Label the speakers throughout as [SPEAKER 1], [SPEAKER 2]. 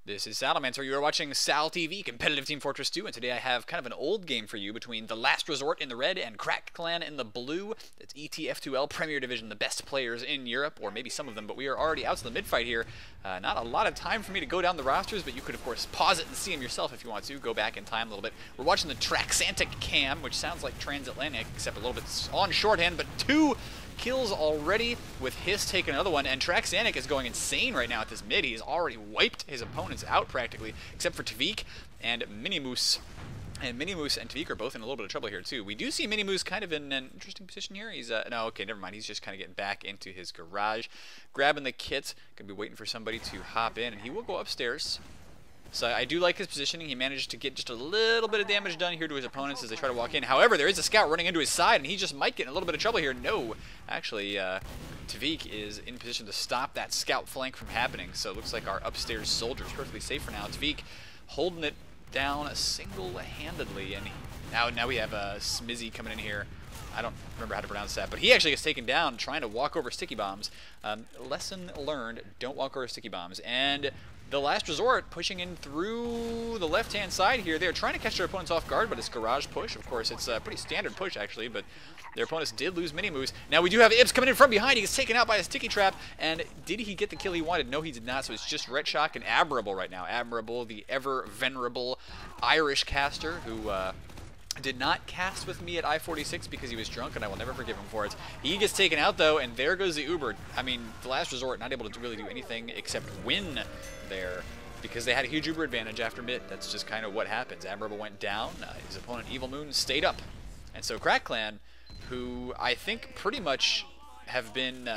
[SPEAKER 1] This is Salamancer. You are watching Sal TV, competitive Team Fortress 2, and today I have kind of an old game for you between The Last Resort in the red and Crack Clan in the blue. It's ETF2L Premier Division, the best players in Europe, or maybe some of them, but we are already out to the mid-fight here. Not a lot of time for me to go down the rosters, but you could, of course, pause it and see them yourself if you want to. Go back in time a little bit. We're watching the Traxantic cam, which sounds like Transatlantic, except a little bit on shorthand, but two kills already, with Hiss taking another one, and Traxanic is going insane right now at this mid. He's already wiped his opponents out practically, except for Tvik and Minimus. And Minimus and Tvik are both in a little bit of trouble here too. We do see Minimus kind of in an interesting position here. He's, no, okay, never mind. He's just kind of getting back into his garage, grabbing the kit, gonna be waiting for somebody to hop in, and he will go upstairs. So I do like his positioning. He managed to get just a little bit of damage done here to his opponents as they try to walk in. However, there is a scout running into his side, and he just might get in a little bit of trouble here. No, actually, Tvik is in position to stop that scout flank from happening. So it looks like our upstairs soldier is perfectly safe for now. Tvik holding it down single-handedly, and now we have Smizzy coming in here. I don't remember how to pronounce that, but he actually gets taken down trying to walk over sticky bombs. Lesson learned, don't walk over sticky bombs. And The Last Resort pushing in through the left-hand side here. They're trying to catch their opponents off guard, but it's garage push. Of course, it's a pretty standard push, actually, but their opponents did lose Mini-Moose. Now we do have Ibs coming in from behind. He gets taken out by a sticky trap, and did he get the kill he wanted? No, he did not, so it's just Retshock and Admirable right now. Admirable, the ever-venerable Irish caster who did not cast with me at I-46 because he was drunk, and I will never forgive him for it. He gets taken out, though, and there goes the Uber. I mean, The Last Resort not able to really do anything except win there because they had a huge Uber advantage after mid. That's just kind of what happens. Admirable went down. His opponent, Evil Moon, stayed up. And so Crack Clan, who I think pretty much have been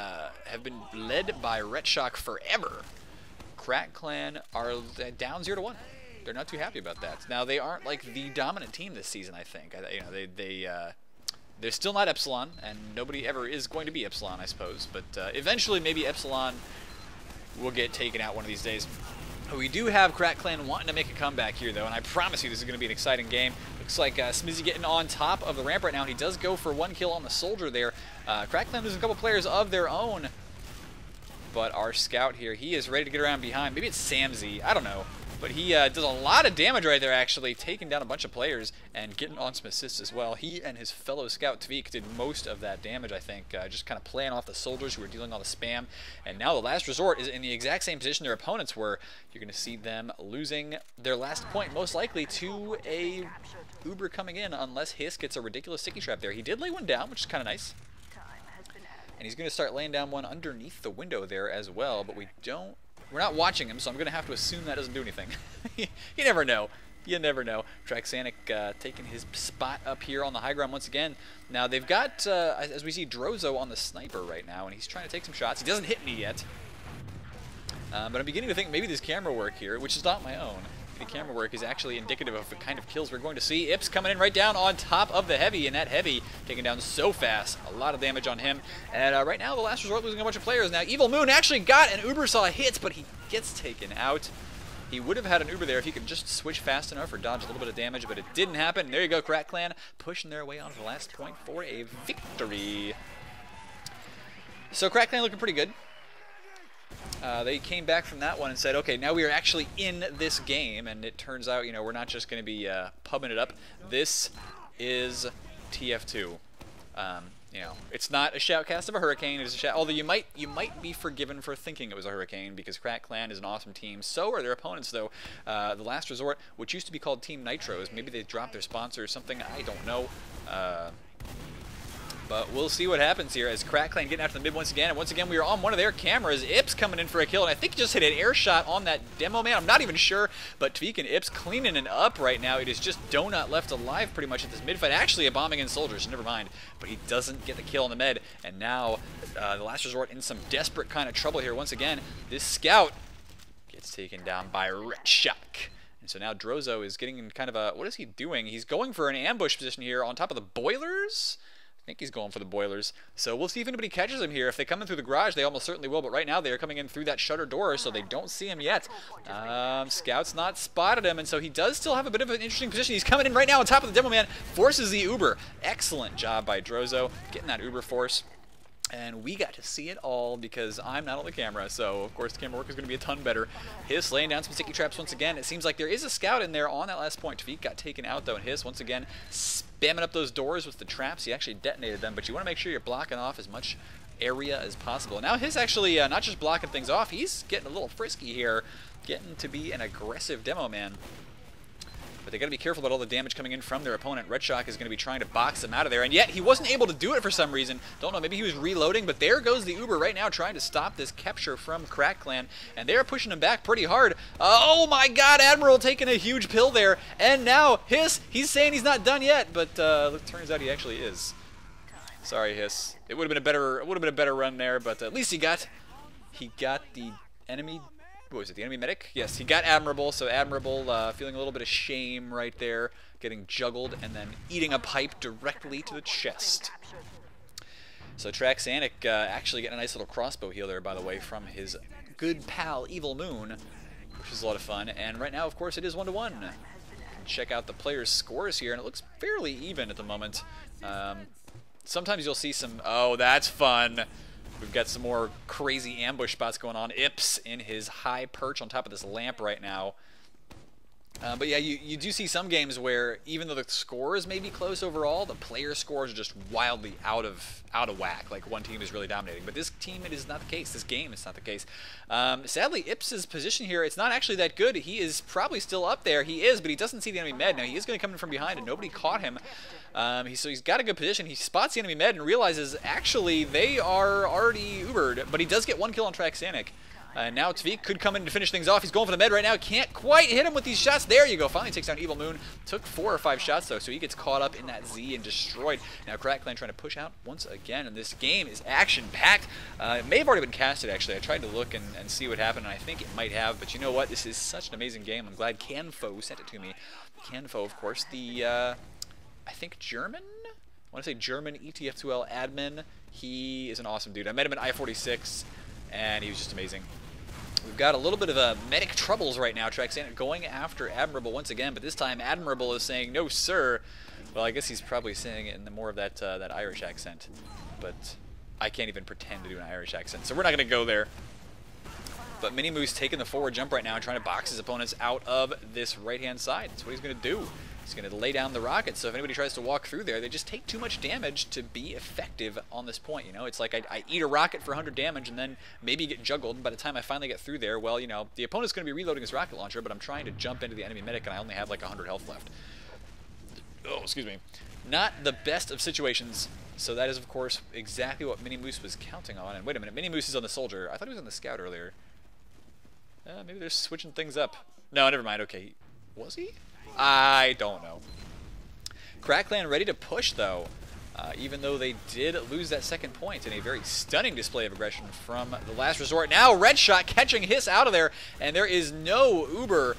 [SPEAKER 1] led by Retshock forever, Crack Clan are down 0-1. They're not too happy about that. Now, they aren't like the dominant team this season, I think. You know, they're still not Epsilon, and nobody ever is going to be Epsilon, I suppose. But eventually, maybe Epsilon will get taken out one of these days. We do have Crack Clan wanting to make a comeback here, though, and I promise you this is going to be an exciting game. Looks like Smizzy getting on top of the ramp right now, and he does go for one kill on the soldier there. Crack Clan losing a couple players of their own, but our scout here, he is ready to get around behind. Maybe it's Samzy, I don't know. But he does a lot of damage right there, actually, taking down a bunch of players and getting on some assists as well. He and his fellow scout, Tvik, did most of that damage, I think, just kind of playing off the soldiers who were dealing all the spam. And now The Last Resort is in the exact same position their opponents were. You're going to see them losing their last point, most likely, to a Uber coming in, unless Hiss gets a ridiculous sticky trap there. He did lay one down, which is kind of nice. And he's going to start laying down one underneath the window there as well, but we're not watching him, so I'm going to have to assume that doesn't do anything. You never know. You never know. Traxanic taking his spot up here on the high ground once again. Now they've got, as we see, Drozo on the sniper right now, and he's trying to take some shots. He doesn't hit me yet. But I'm beginning to think maybe this camera work here, which is not my own, the camera work is actually indicative of the kind of kills we're going to see. Ips coming in right down on top of the Heavy, and that Heavy taken down so fast. A lot of damage on him. And right now, The Last Resort losing a bunch of players. Now, Evil Moon actually got an Uber saw hits, but he gets taken out. He would have had an Uber there if he could just switch fast enough or dodge a little bit of damage, but it didn't happen. There you go, Crack Clan pushing their way on to the last point for a victory. So Crack Clan looking pretty good. They came back from that one and said, okay, now we are actually in this game, and it turns out, you know, we're not just going to be pubbing it up. This is TF2. You know, it's not a shoutcast of a hurricane. It is a shout. Although you might be forgiven for thinking it was a hurricane, because Crack Clan is an awesome team. So are their opponents, though. The Last Resort, which used to be called Team Nitros, maybe they dropped their sponsor or something. I don't know. But we'll see what happens here as Crack Clan getting after the mid once again. And once again, we are on one of their cameras. Ips coming in for a kill, and I think he just hit an air shot on that demo man. I'm not even sure, but Tvik and Ips cleaning it up right now. It is just Donut left alive pretty much at this mid fight. Actually, a bombing in soldiers, never mind. But he doesn't get the kill on the med, and now The Last Resort in some desperate kind of trouble here once again. This scout gets taken down by Retshock. And so now Drozo is getting in kind of a, what is he doing? He's going for an ambush position here on top of the boilers. I think he's going for the boilers. So we'll see if anybody catches him here. If they come in through the garage, they almost certainly will. But right now, they are coming in through that shutter door, so they don't see him yet. Scout's not spotted him, and so he does still have a bit of an interesting position. He's coming in right now on top of the demo man, forces the Uber. Excellent job by Drozo, getting that Uber force. And we got to see it all because I'm not on the camera, so of course the camera work is going to be a ton better. Hiss laying down some sticky traps once again. It seems like there is a scout in there on that last point. Tavik got taken out though, and Hiss once again spamming up those doors with the traps. He actually detonated them, but you want to make sure you're blocking off as much area as possible. Now Hiss actually not just blocking things off, he's getting a little frisky here, getting to be an aggressive demo man. But they got to be careful about all the damage coming in from their opponent. Red Shock is going to be trying to box them out of there, and yet he wasn't able to do it for some reason. Don't know, maybe he was reloading, but there goes the Uber right now trying to stop this capture from Crack Clan, and they're pushing him back pretty hard. Oh my god, Admiral taking a huge pill there, and now Hiss, he's saying he's not done yet, but it turns out he actually is. Sorry, Hiss. It would have been a better run there, but at least he got the enemy. What was it, the enemy medic? Yes, he got Admirable, so Admirable feeling a little bit of shame right there, getting juggled and then eating a pipe directly to the chest. So Traxanic actually getting a nice little crossbow heal there, by the way, from his good pal Evil Moon, which is a lot of fun. And right now, of course, it is 1-1. Check out the players' scores here, and it looks fairly even at the moment. Sometimes you'll see some, oh, that's fun. We've got some more crazy ambush spots going on. Ips in his high perch on top of this lamp right now. But yeah, you do see some games where even though the scores may be close overall, the player scores are just wildly out of whack. Like one team is really dominating. But this team, it is not the case. This game, it's not the case. Sadly, Ips's position here, it's not actually that good. He is probably still up there. He is, but he doesn't see the enemy med. Now, he is going to come in from behind, and nobody caught him. So he's got a good position. He spots the enemy med and realizes, actually, they are already Ubered. But he does get one kill on Traxanic. Now Tavik could come in to finish things off. He's going for the med right now. Can't quite hit him with these shots. There you go. Finally takes down Evil Moon. Took 4 or 5 shots, though, so he gets caught up in that Z and destroyed. Now Crack Clan trying to push out once again, and this game is action-packed. It may have already been casted, actually. I tried to look and see what happened, and I think it might have. But you know what? This is such an amazing game. I'm glad Canfo sent it to me. Canfo, of course, the, I think, German? I want to say German ETF2L admin. He is an awesome dude. I met him at I-46, and he was just amazing. We've got a little bit of medic troubles right now. Traxanic going after Admirable once again, but this time Admirable is saying, no, sir. Well, I guess he's probably saying it in the more of that that Irish accent, but I can't even pretend to do an Irish accent, so we're not going to go there. But Minimu's taking the forward jump right now and trying to box his opponents out of this right-hand side. That's what he's going to do. He's going to lay down the rockets, so if anybody tries to walk through there, they just take too much damage to be effective on this point, you know? It's like I eat a rocket for 100 damage and then maybe get juggled, and by the time I finally get through there, well, you know, the opponent's going to be reloading his rocket launcher, but I'm trying to jump into the enemy medic and I only have like 100 health left. Oh, excuse me. Not the best of situations, so that is, of course, exactly what Minimus was counting on. And wait a minute, Minimus is on the soldier. I thought he was on the scout earlier. Maybe they're switching things up. No, never mind. Okay. Was he? I don't know. Crack Clan ready to push, though, even though they did lose that second point in a very stunning display of aggression from the last resort. Now Red Shot catching Hiss out of there, and there is no Uber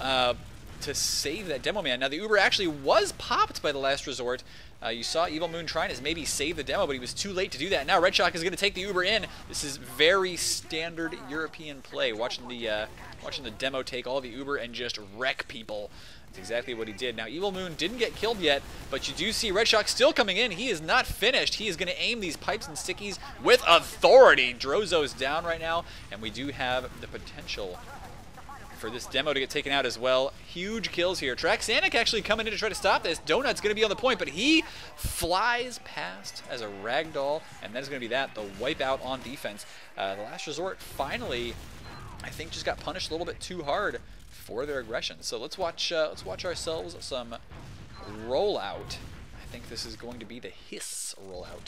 [SPEAKER 1] to save that demo man. Now the Uber actually was popped by the last resort. You saw Evil Moon trying to maybe save the demo, but he was too late to do that. Now Red Shock is going to take the Uber in. This is very standard European play. Watching the demo take all the Uber and just wreck people. That's exactly what he did. Now Evil Moon didn't get killed yet, but you do see Red Shock still coming in. He is not finished. He is going to aim these pipes and stickies with authority. Drozo's down right now, and we do have the potential for this demo to get taken out as well. Huge kills here. Traxanic actually coming in to try to stop this. Donut's going to be on the point, but he flies past as a ragdoll, and that is going to be that, the wipeout on defense. The last resort finally, I think, just got punished a little bit too hard for their aggression. So let's watch ourselves some rollout. I think this is going to be the Hiss rollout.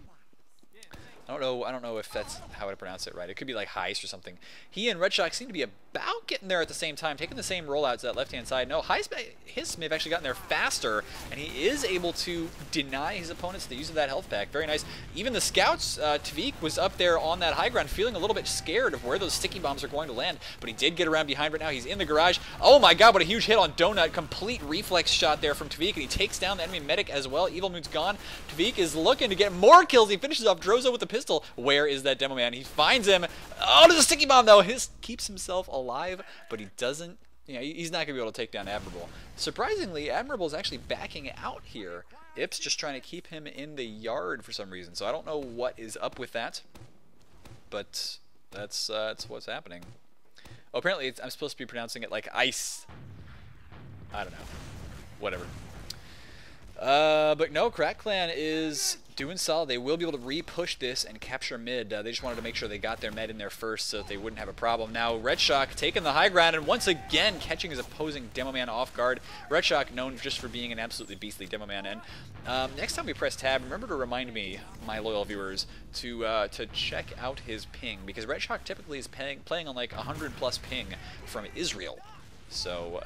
[SPEAKER 1] I don't know if that's how to pronounce it right. It could be like Heist or something. He and Red Shock seem to be about getting there at the same time, taking the same rollouts to that left-hand side. No, Hiss may have actually gotten there faster, and he is able to deny his opponents the use of that health pack. Very nice. Even the scouts, Tavik was up there on that high ground feeling a little bit scared of where those sticky bombs are going to land, but he did get around behind right now. He's in the garage. Oh my god, what a huge hit on Donut. Complete reflex shot there from Tavik, and he takes down the enemy medic as well. Evil Moon's gone. Tavik is looking to get more kills. He finishes off Drozo with the pistol. Where is that demo man? He finds him. Oh, there's a sticky bomb though. His keeps himself alive, but he doesn't. You know, he's not gonna be able to take down Admirable. Surprisingly, Admirable is actually backing out here. Ips just trying to keep him in the yard for some reason. So I don't know what is up with that, but that's what's happening. Oh, apparently I'm supposed to be pronouncing it like ice. I don't know. Whatever. But no, Crack Clan is doing solid. They will be able to re-push this and capture mid. They just wanted to make sure they got their med in there first so that they wouldn't have a problem. Now, Red Shock taking the high ground and once again catching his opposing Demoman off guard. Red Shock known just for being an absolutely beastly Demoman. And next time we press tab, remember to remind me, my loyal viewers, to check out his ping, because Red Shock typically is playing on like 100+ ping from Israel. So,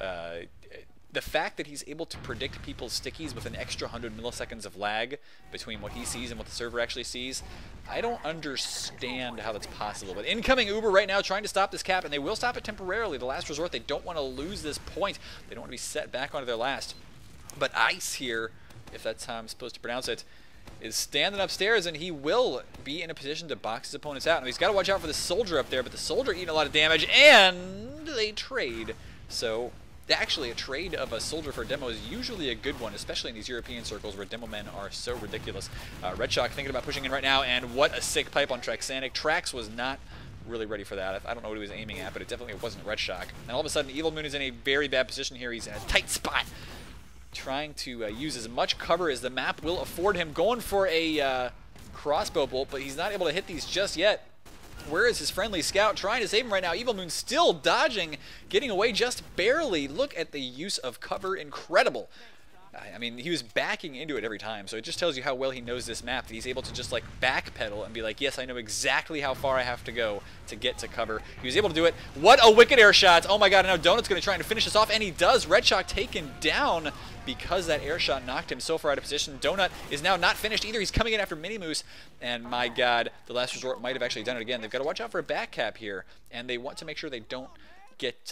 [SPEAKER 1] the fact that he's able to predict people's stickies with an extra 100 milliseconds of lag between what he sees and what the server actually sees, I don't understand how that's possible. But incoming Uber right now trying to stop this cap, and they will stop it temporarily. The last resort, they don't want to lose this point. They don't want to be set back onto their last. But Ice here, if that's how I'm supposed to pronounce it, is standing upstairs, and he will be in a position to box his opponents out. Now he's got to watch out for the soldier up there, but the soldier eating a lot of damage, and they trade. So actually, a trade of a soldier for demo is usually a good one, especially in these European circles where demo men are so ridiculous. Red Shock thinking about pushing in right now, and what a sick pipe on Traxanic. Trax was not really ready for that. I don't know what he was aiming at, but it definitely wasn't Red Shock. And all of a sudden, Evil Moon is in a very bad position here. He's in a tight spot, trying to use as much cover as the map will afford him, going for a crossbow bolt, but he's not able to hit these just yet. Where is his friendly scout trying to save him right now? Evil Moon still dodging, getting away just barely. Look at the use of cover. Incredible. I mean, he was backing into it every time, so it just tells you how well he knows this map, that he's able to just like backpedal and be like, yes, I know exactly how far I have to go to get to cover. He was able to do it. What a wicked air shot. Oh my god, and now Donut's going to try and finish this off, and he does. Red Shock taken down because that air shot knocked him so far out of position. Donut is now not finished either. He's coming in after Mini Moose, and my god, the last resort might have actually done it again. They've got to watch out for a back cap here, and they want to make sure they don't get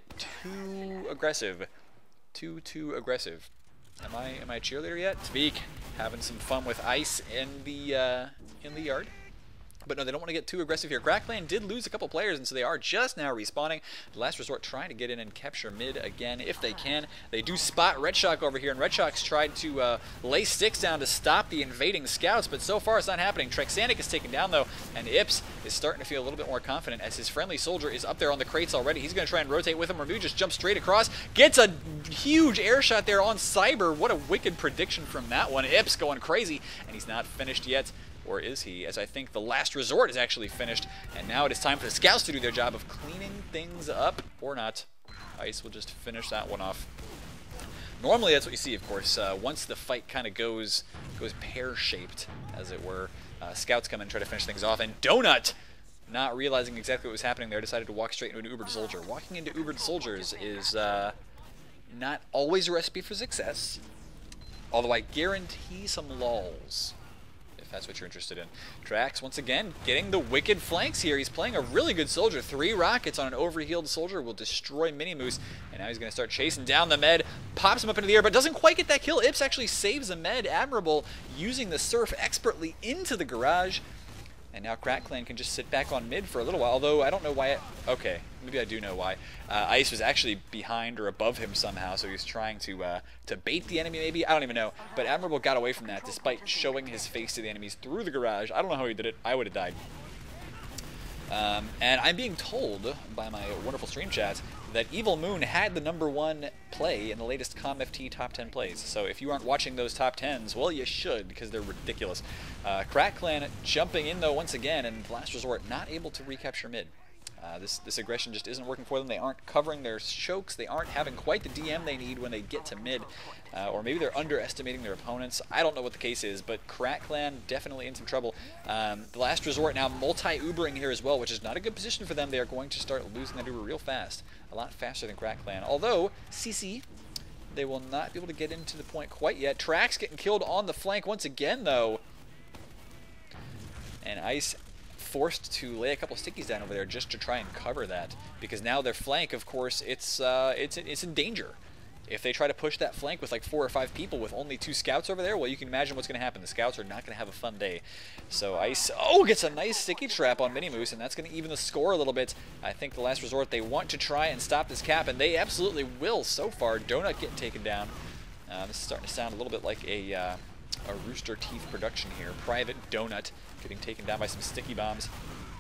[SPEAKER 1] too aggressive. Too aggressive. Am I a cheerleader yet? Speak. Having some fun with Ice in the yard. But no, they don't want to get too aggressive here. Crack Clan did lose a couple players, and so they are just now respawning. The last resort trying to get in and capture mid again if they can. They do spot Red Shock over here, and Red Shock's tried to lay sticks down to stop the invading scouts, but so far it's not happening. Traxanic is taken down, though, and Ips is starting to feel a little bit more confident as his friendly soldier is up there on the crates already. He's going to try and rotate with him. Remu just jumps straight across, gets a huge air shot there on Cyber. What a wicked prediction from that one. Ips going crazy, and he's not finished yet. Or is he? As I think the last resort is actually finished, and now it is time for the scouts to do their job of cleaning things up, or not. Ice will just finish that one off. Normally that's what you see, of course. Once the fight kind of goes pear-shaped, as it were, scouts come in and try to finish things off, and Donut, not realizing exactly what was happening there, decided to walk straight into an Ubered Soldier. Walking into Ubered Soldiers is not always a recipe for success, although I guarantee some lulls, if that's what you're interested in. Trax, once again, getting the wicked flanks here. He's playing a really good soldier. 3 rockets on an overhealed soldier will destroy Mini Moose, and now he's going to start chasing down the med. Pops him up into the air, but doesn't quite get that kill. Ips actually saves the med. Admirable, using the surf expertly into the garage. And now Crack Clan can just sit back on mid for a little while, although I don't know why okay, maybe I do know why. Ice was actually behind or above him somehow, so he was trying to bait the enemy maybe? I don't even know. But Admirable got away from that despite showing his face to the enemies through the garage. I don't know how he did it. I would have died. And I'm being told by my wonderful stream chats that Evil Moon had the #1 play in the latest ComFT top 10 plays. So if you aren't watching those top 10s, well, you should, because they're ridiculous. Crack Clan jumping in, though, once again, and Last Resort not able to recapture mid. This aggression just isn't working for them. They aren't covering their chokes. They aren't having quite the DM they need when they get to mid. Or maybe they're underestimating their opponents. I don't know what the case is, but Crack Clan definitely in some trouble. The Last Resort now multi-Ubering here as well, which is not a good position for them. They are going to start losing that Uber real fast. A lot faster than Crack Clan. Although, CC, they will not be able to get into the point quite yet. Trax getting killed on the flank once again, though. And Ice forced to lay a couple stickies down over there just to try and cover that, because now their flank, of course, it's in danger. If they try to push that flank with like 4 or 5 people with only 2 scouts over there, well, you can imagine what's going to happen. The scouts are not going to have a fun day. So Ice, gets a nice sticky trap on Mini Moose, and that's going to even the score a little bit. I think the Last Resort, they want to try and stop this cap, and they absolutely will so far. Donut getting taken down. This is starting to sound a little bit like a Rooster Teeth production here. Private Donut getting taken down by some sticky bombs.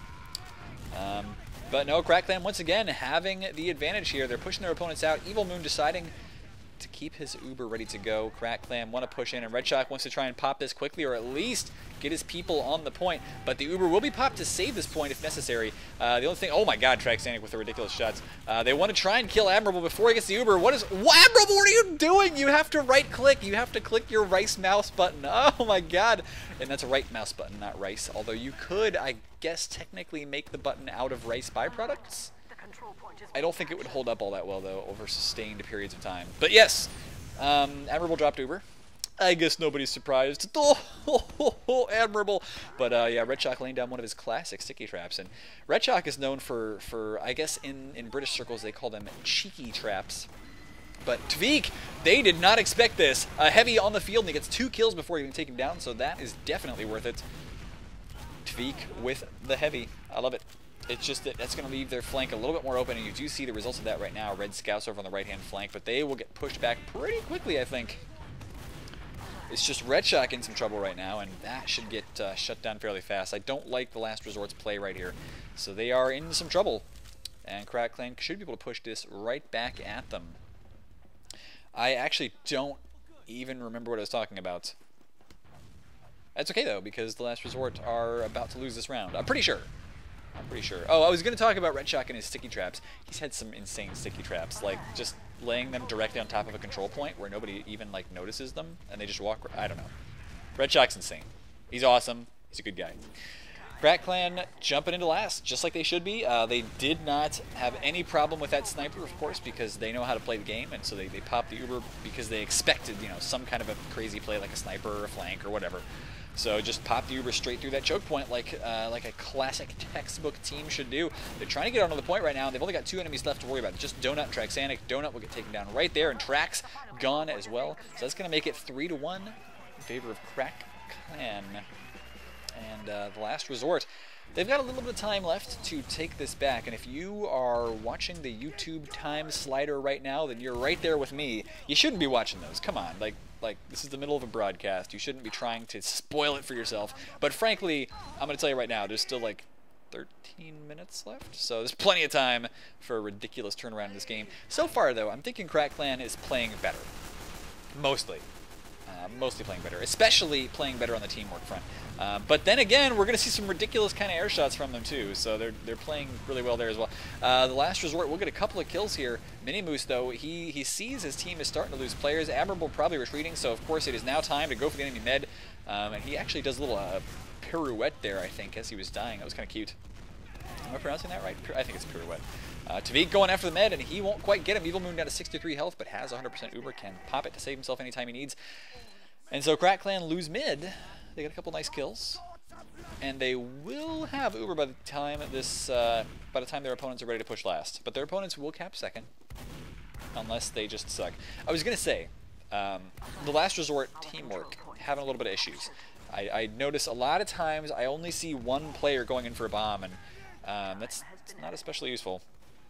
[SPEAKER 1] But no, Crackland once again having the advantage here. They're pushing their opponents out. Evil Moon deciding to keep his Uber ready to go. Crackland want to push in, and Red Shock wants to try and pop this quickly, or at least get his people on the point. But the Uber will be popped to save this point if necessary. The only thing, oh my god, Traxanic with the ridiculous shots. They want to try and kill Admirable before he gets the Uber. Admirable, what are you doing? You have to right click. You have to click your Rice mouse button. Oh my god. And that's a right mouse button, not Rice. Although you could, I guess, technically make the button out of Rice byproducts. I don't think it would hold up all that well, though, over sustained periods of time. But yes, Admirable dropped Uber. I guess nobody's surprised. Admirable. But yeah, Red Shock laying down one of his classic sticky traps. And Red Shock is known for I guess in British circles they call them cheeky traps. But Tvik, they did not expect this. Heavy on the field, and he gets 2 kills before he can take him down, so that is definitely worth it. Tvik with the Heavy. I love it. It's just that that's going to leave their flank a little bit more open, and you do see the results of that right now. Red Scouts over on the right-hand flank, but they will get pushed back pretty quickly, I think. It's just Red Shock in some trouble right now, and that should get shut down fairly fast. I don't like the Last Resort's play right here, so they are in some trouble. And Crackland should be able to push this right back at them. I actually don't even remember what I was talking about. That's okay, though, because the Last Resort are about to lose this round. I'm pretty sure. Oh, I was going to talk about Red Shock and his sticky traps. He's had some insane sticky traps, like just laying them directly on top of a control point where nobody even like notices them, and they just walk. I don't know. Red Shock's insane. He's awesome. He's a good guy. Crackland jumping into last, just like they should be. They did not have any problem with that sniper, of course, because they know how to play the game, and so they popped the Uber because they expected, you know, some kind of a crazy play like a sniper or a flank or whatever. So just pop the Uber straight through that choke point like a classic textbook team should do. They're trying to get onto the point right now, and they've only got 2 enemies left to worry about. Just Donut, Traxanic. Donut will get taken down right there, and Trax gone as well. So that's going to make it 3-1 in favor of Crackland. And the Last Resort, they've got a little bit of time left to take this back, and if you are watching the YouTube time slider right now, then you're right there with me. You shouldn't be watching those. Come on, like this is the middle of a broadcast. You shouldn't be trying to spoil it for yourself. But frankly, I'm going to tell you right now, there's still like 13 minutes left, so there's plenty of time for a ridiculous turnaround in this game. So far, though, I'm thinking Crackland is playing better. Mostly playing better, especially playing better on the teamwork front. But then again, we're going to see some ridiculous kind of air shots from them too, so they're playing really well there as well. The Last Resort will get a couple of kills here. Minimoose, though, he sees his team is starting to lose players. Admirable probably retreating, so of course it is now time to go for the enemy med. And he actually does a little pirouette there, I think, as he was dying. That was kind of cute. Am I pronouncing that right? I think it's pirouette. Tvik going after the med, and he won't quite get him. Evil Moon down to 63 health, but has 100% Uber, can pop it to save himself anytime he needs. And so Crackland lose mid. They get a couple nice kills, and they will have Uber by the time their opponents are ready to push last. But their opponents will cap second, unless they just suck. I was gonna say, the Last Resort teamwork having a little bit of issues. I notice a lot of times I only see one player going in for a bomb, and that's not especially useful.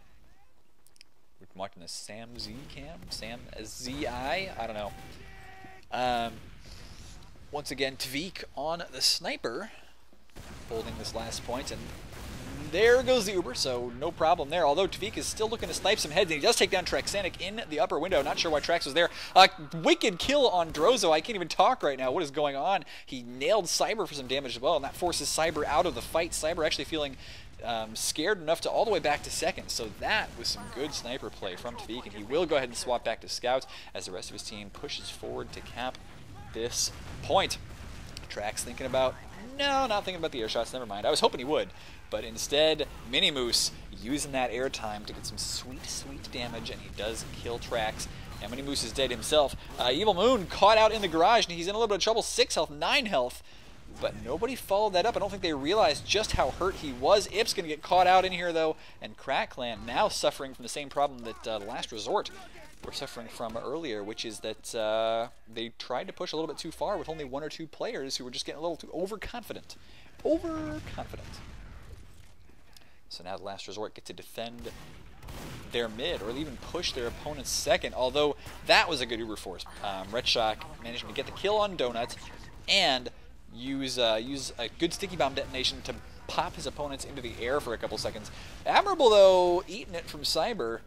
[SPEAKER 1] We're watching this Sam Z cam, Sam Z-I, I don't know. Once again, Tvik on the sniper, holding this last point, and there goes the Uber, so no problem there. Although Tvik is still looking to snipe some heads, and he does take down Traxanic in the upper window. Not sure why Trax was there. Wicked kill on Drozo. I can't even talk right now. What is going on? He nailed Cyber for some damage as well, and that forces Cyber out of the fight. Cyber actually feeling scared enough to all the way back to second. So that was some good sniper play from Tvik, and he will go ahead and swap back to Scouts as the rest of his team pushes forward to cap this point. Trax thinking about, no, not thinking about the air shots, never mind. I was hoping he would, but instead, Minimoose using that air time to get some sweet, sweet damage, and he does kill Trax. And Minimoose is dead himself. Evil Moon caught out in the garage, and he's in a little bit of trouble. 6 health, 9 health, but nobody followed that up. I don't think they realized just how hurt he was. Ip's going to get caught out in here, though, and Crackland now suffering from the same problem that the Last Resort were suffering from earlier, which is that they tried to push a little bit too far with only 1 or 2 players who were just getting a little too overconfident. Overconfident. So now the Last Resort get to defend their mid or even push their opponent's second, although that was a good Uber force. Red Shock managing to get the kill on Donut and use a good sticky bomb detonation to pop his opponents into the air for a couple seconds. Admirable, though, eating it from Cyber.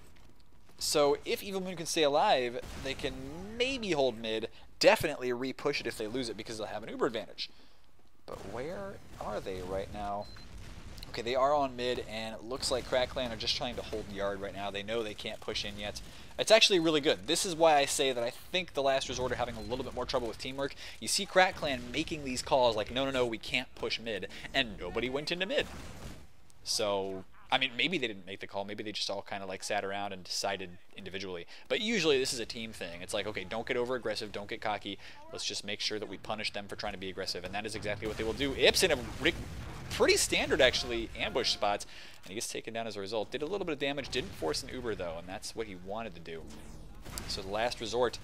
[SPEAKER 1] So if Evil Moon can stay alive, they can maybe hold mid, definitely re-push it if they lose it because they'll have an Uber advantage. But where are they right now? Okay, they are on mid, and it looks like Crack Clan are just trying to hold yard right now. They know they can't push in yet. It's actually really good. This is why I say that I think the Last Resort are having a little bit more trouble with teamwork. You see Crack Clan making these calls like, no, no, no, we can't push mid, and nobody went into mid. So, I mean, maybe they didn't make the call. Maybe they just all kind of like sat around and decided individually. But usually this is a team thing. It's like, okay, don't get over aggressive, don't get cocky. Let's just make sure that we punish them for trying to be aggressive, and that is exactly what they will do. Ips in a pretty standard, actually, ambush spots, and he gets taken down as a result. Did a little bit of damage, didn't force an Uber, though, and that's what he wanted to do. So the Last Resort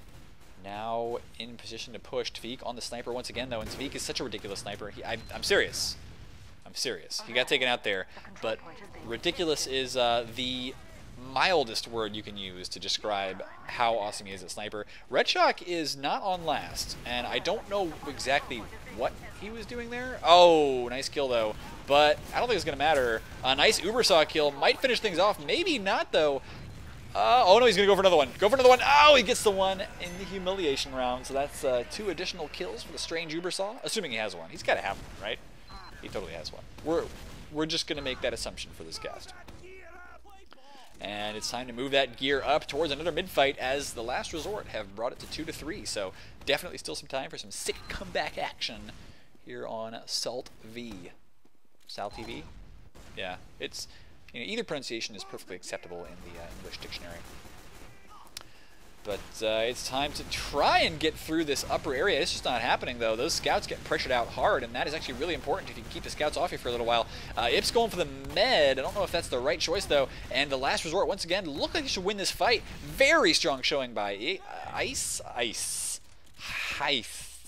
[SPEAKER 1] now in position to push. Tveek on the sniper once again, though, and Tveek is such a ridiculous sniper. I'm serious. I'm serious. He got taken out there, but ridiculous is the mildest word you can use to describe how awesome he is at sniper. Red Shock is not on last, and I don't know exactly what he was doing there. Oh, nice kill though, but I don't think it's gonna matter. A nice Ubersaw kill might finish things off, maybe not though. Oh no, he's gonna go for another one. Go for another one. Oh, he gets the one in the humiliation round, so that's 2 additional kills for the strange Ubersaw, assuming he has one. He's gotta have one, right? He totally has one. We're just gonna make that assumption for this cast. And it's time to move that gear up towards another mid-fight as the Last Resort have brought it to 2-3. So definitely still some time for some sick comeback action here on Salt V. Salt TV? Yeah, it's, you know, either pronunciation is perfectly acceptable in the English dictionary. But it's time to try and get through this upper area. It's just not happening, though. Those scouts get pressured out hard, and that is actually really important if you can keep the scouts off you for a little while. Ips going for the med. I don't know if that's the right choice, though. And the Last Resort, once again, look like he should win this fight. Very strong showing by Ice. I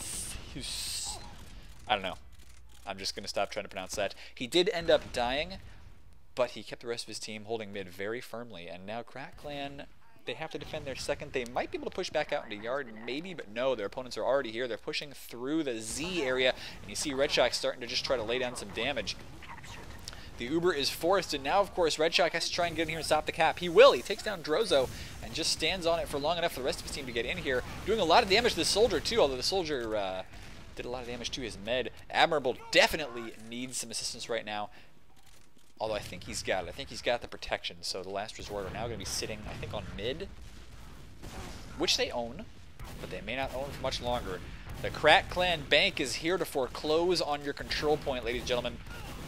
[SPEAKER 1] don't know. I'm just going to stop trying to pronounce that. He did end up dying, but he kept the rest of his team holding mid very firmly. And now Crack Clan, they have to defend their second. They might be able to push back out into yard, maybe, but no, their opponents are already here. They're pushing through the Z area, and you see Red Shock starting to just try to lay down some damage. The Uber is forced, and now, of course, Red Shock has to try and get in here and stop the cap. He will. He takes down Drozo and just stands on it for long enough for the rest of his team to get in here, doing a lot of damage to the soldier, too, although the soldier did a lot of damage to his med. Admirable definitely needs some assistance right now. Although I think he's got it. I think he's got the protection. So the Last Resort are now going to be sitting, I think, on mid, which they own, but they may not own for much longer. The Crack Clan Bank is here to foreclose on your control point, ladies and gentlemen.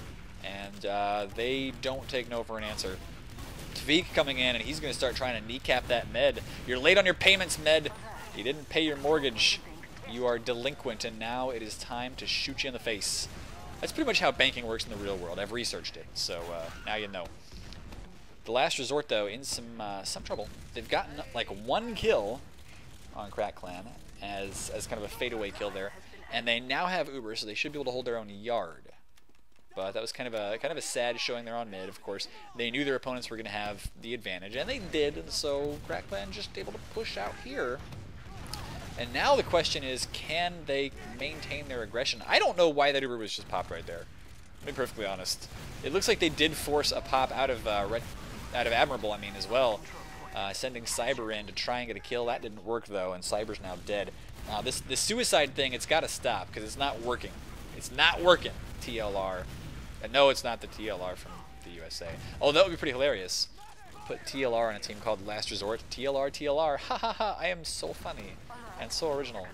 [SPEAKER 1] And they don't take no for an answer. Tveek coming in, and he's going to start trying to kneecap that med. You're late on your payments, med. You didn't pay your mortgage. You are delinquent, and now it is time to shoot you in the face. That's pretty much how banking works in the real world. I've researched it, so now you know. The Last Resort, though, in some trouble. They've gotten like 1 kill on Crack Clan as kind of a fadeaway kill there, and they now have Uber, so they should be able to hold their own yard. But that was kind of a sad showing there on mid. Of course, they knew their opponents were going to have the advantage, and they did. And so Crack Clan just able to push out here. And now the question is, can they maintain their aggression? I don't know why that Uber was just popped right there. To be perfectly honest, it looks like they did force a pop out of Admirable, I mean, as well, sending Cyber in to try and get a kill. That didn't work though, and Cyber's now dead. Now this suicide thing, it's got to stop because it's not working. It's not working. TLR, and no, it's not the TLR from the USA. Oh, that would be pretty hilarious. Put TLR on a team called Last Resort. TLR, TLR. Ha ha ha! I am so funny. And so original.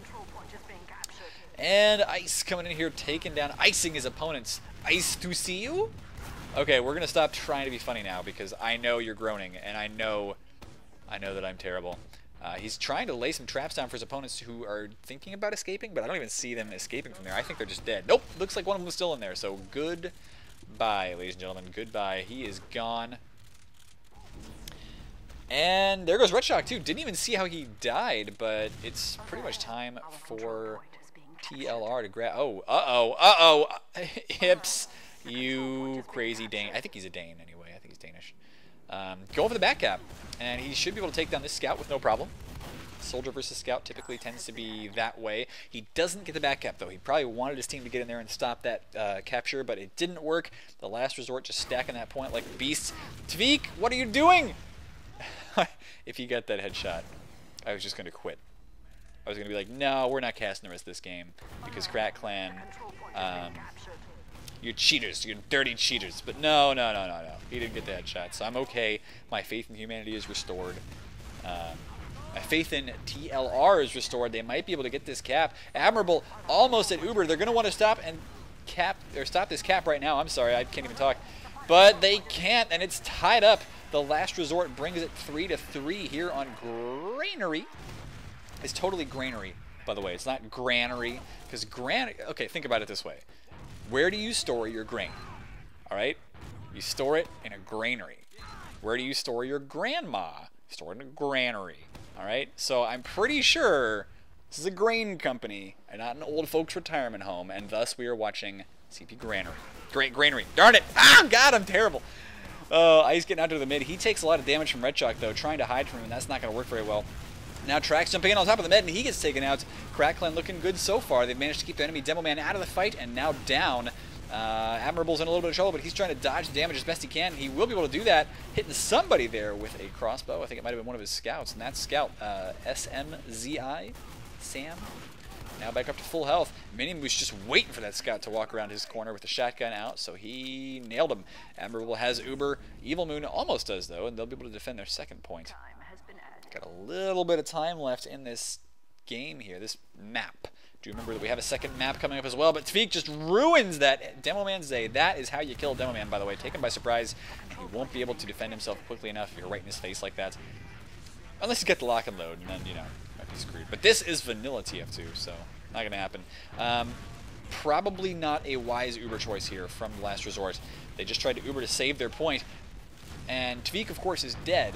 [SPEAKER 1] And Ice coming in here, taking down, icing his opponents. Ice to see you? Okay, we're gonna stop trying to be funny now because I know you're groaning, and I know that I'm terrible. He's trying to lay some traps down for his opponents who are thinking about escaping, but I don't even see them escaping from there. I think they're just dead. Nope, looks like one of them is still in there. So goodbye, ladies and gentlemen. Goodbye. He is gone. And there goes Red Shock, too. Didn't even see how he died, but it's pretty much time for TLR to grab. Oh, uh-oh. Hips, you crazy Dane. I think he's a Dane anyway. I think he's Danish. go for the back cap, and he should be able to take down this scout with no problem. Soldier versus scout typically tends to be that way. He doesn't get the back cap, though. He probably wanted his team to get in there and stop that capture, but it didn't work. The last resort just stacking that point like beasts. Tveek, what are you doing? If he got that headshot, I was just going to quit. I was going to be like, no, we're not casting the rest of this game because Crack Clan, you're cheaters, you're dirty cheaters. But no. He didn't get the headshot, so I'm okay. My faith in humanity is restored. My faith in TLR is restored. They might be able to get this cap. Admirable almost at Uber. They're going to want to stop and stop this cap right now. I'm sorry, I can't even talk. But they can't, and it's tied up. The last resort brings it 3-3 here on Granary. It's totally Granary, by the way. It's not Granary, because okay, think about it this way. Where do you store your grain? All right? You store it in a granary. Where do you store your grandma? Store it in a granary. All right? So I'm pretty sure this is a grain company and not an old folks retirement home, and thus we are watching CP Granary. Granary. Darn it! Ah, God, I'm terrible. Ice getting out to the mid. He takes a lot of damage from Red Chalk, though, trying to hide from him, and that's not going to work very well. Now Trax jumping in on top of the mid, and he gets taken out. Crack Clan looking good so far. They've managed to keep the enemy Demo Man out of the fight, and now down. Admirable's in a little bit of trouble, but he's trying to dodge the damage as best he can. He will be able to do that, hitting somebody there with a crossbow. I think it might have been one of his scouts, and that scout, SMZI, Sam. Now back up to full health. Minion was just waiting for that scout to walk around his corner with the shotgun out, so he nailed him. Admirable has Uber. Evil Moon almost does, though, and they'll be able to defend their second point. Got a little bit of time left in this game here, this map. Do you remember that we have a second map coming up as well? But Tveek just ruins that Demo Man Zay. That is how you kill Demo Man, by the way. Take him by surprise, and he won't be able to defend himself quickly enough if you're right in his face like that. Unless you get the lock and load, and then, you know, might be screwed. But this is vanilla TF2, so not going to happen. Probably not a wise Uber choice here from the last resort. They just tried to Uber to save their point, and Tveek, of course, is dead.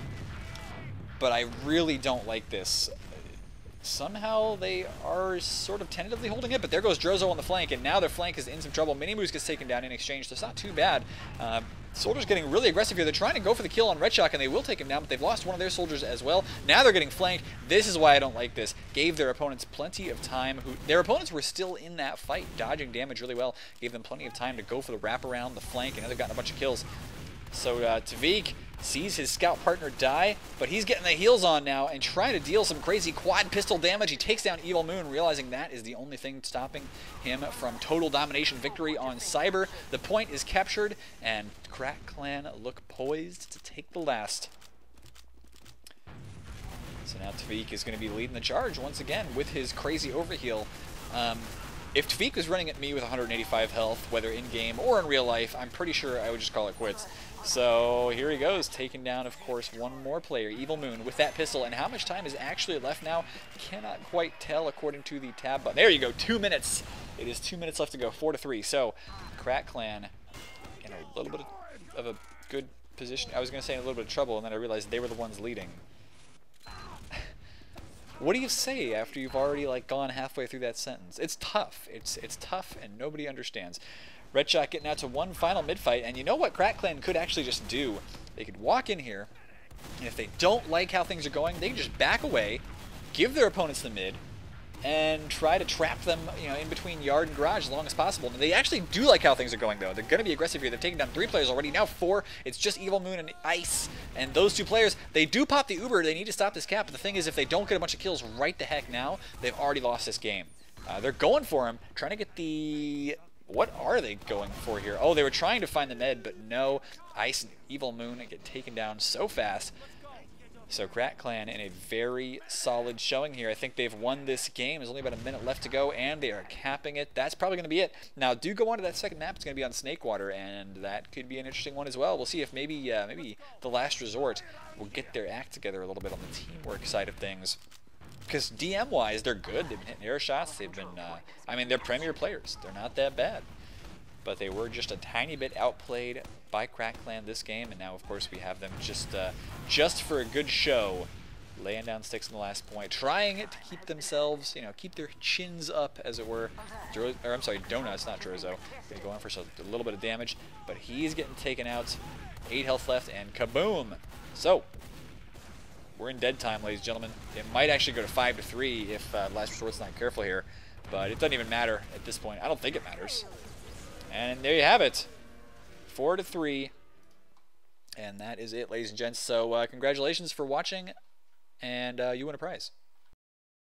[SPEAKER 1] But I really don't like this. Somehow they are sort of tentatively holding it, but there goes Drozo on the flank, and now their flank is in some trouble. Minimoose gets taken down in exchange, so it's not too bad. Soldiers getting really aggressive here. They're trying to go for the kill on Red Chalk, and they will take him down, but they've lost one of their soldiers as well. Now they're getting flanked. This is why I don't like this. Gave their opponents plenty of time. Their opponents were still in that fight, dodging damage really well. Gave them plenty of time to go for the wraparound, the flank, and now they've gotten a bunch of kills. So Tveek sees his scout partner die, but he's getting the heals on now and trying to deal some crazy quad pistol damage. He takes down Evil Moon, realizing that is the only thing stopping him from total domination victory on Cyber. The point is captured, and Crack Clan look poised to take the last. So now Tveek is going to be leading the charge once again with his crazy overheal. If Tveek was running at me with 185 health, whether in-game or in real life, I'm pretty sure I would just call it quits. So here he goes, taking down, of course, one more player, Evil Moon, with that pistol. And how much time is actually left now? Cannot quite tell according to the tab button. There you go, 2 minutes. It is 2 minutes left to go, 4-3. So Crack Clan in a little bit of a good position. I was going to say in a little bit of trouble, and then I realized they were the ones leading. What do you say after you've already gone halfway through that sentence? It's tough. It's tough, and nobody understands. Red Chalk getting out to one final mid-fight, and you know what Crack Clan could actually just do? They could walk in here, and if they don't like how things are going, they can just back away, give their opponents the mid, and try to trap them, in between yard and garage as long as possible. And they actually do like how things are going, though. They're going to be aggressive here. They've taken down 3 players already, now 4. It's just Evil Moon and Ice. And those 2 players, they do pop the Uber. They need to stop this cap. But the thing is, if they don't get a bunch of kills right the heck now, they've already lost this game. They're going for him, trying to get the... What are they going for here? Oh, they were trying to find the med, but no. Ice and Evil Moon get taken down so fast. So Crack Clan in a very solid showing here. I think they've won this game. There's only about a minute left to go, and they are capping it. That's probably going to be it. Now, do go on to that second map. It's going to be on Snakewater, and that could be an interesting one as well. We'll see if maybe the last resort will get their act together a little bit on the teamwork side of things. Because DM-wise, they're good. They've been hitting air shots. They've been, they're premier players. They're not that bad. But they were just a tiny bit outplayed by Crack Clan this game, and now, of course, we have them just for a good show, laying down sticks in the last point, trying to keep themselves, keep their chins up, as it were. Donuts, not Drozo. Gonna go in for a little bit of damage, but he's getting taken out 8 health left, and kaboom! So, we're in dead time, ladies and gentlemen. It might actually go to 5-3 if Last Resort's not careful here, but it doesn't even matter at this point. I don't think it matters. And there you have it. 4-3. And that is it, ladies and gents. So congratulations for watching, and you win a prize.